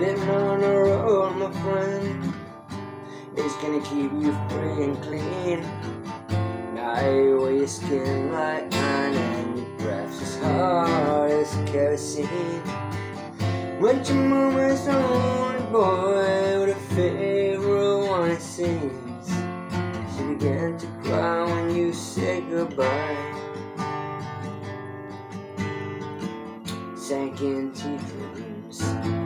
Living on the road, my friend, it's gonna keep you free and clean. Now you wear your skin like iron and your breath's as hard as kerosene. When your mama's on, boy, with a favorite one it seems. She began to cry when you said goodbye. Sank into dreams.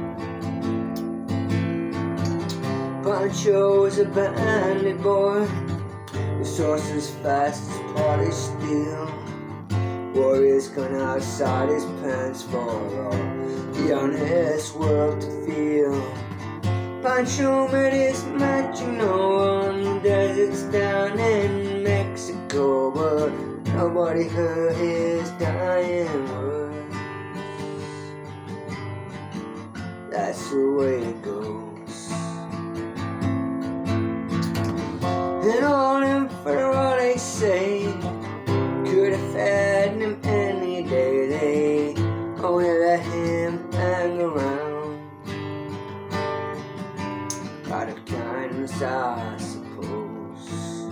Pancho was a bandit boy, resources fast as polished steel. Warriors gone outside his pants for all the honest world to feel. Pancho met his match, you know, on the deserts down in Mexico, but nobody heard his dying words. That's the way it goes. And all them federal they say could have fed him any day. They only let him hang around out of kindness, I suppose.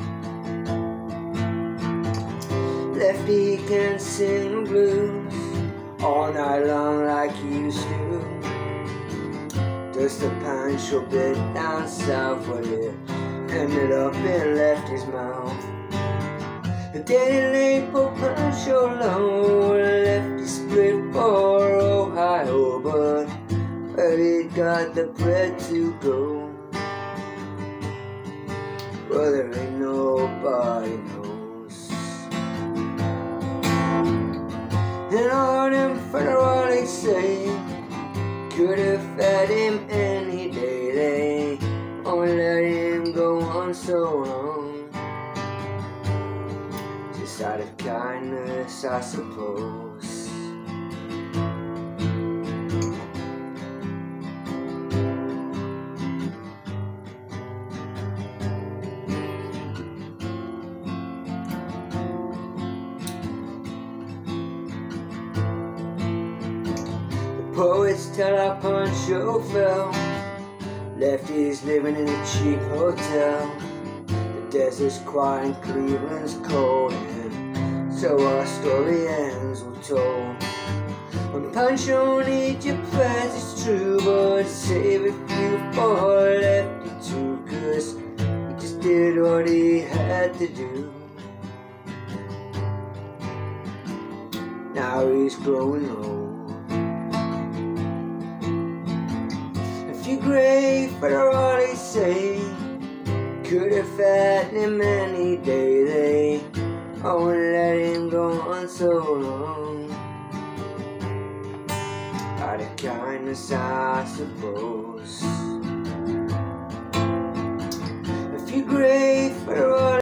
Lefty can sing the blues all night long like he used to. Just a Pancho bit down south where it ended up in Lefty's mouth. The day late for Pancho low, Lefty split for Ohio, but where he got the bread to go, well, there ain't nobody knows. And all them federal they say could have fed him any day. They only let him go on so long, just out of kindness, I suppose. Poets tell how Pancho fell. Lefty's living in a cheap hotel. The desert's quiet and Cleveland's cold, and so our story ends, we're told. When Pancho needs your prayers, it's true, but save a few for Lefty too, 'cause he just did what he had to do. Now he's growing old. Great federal they say could have fed him any day. They only let him go on so long out of kindness, I suppose. A few great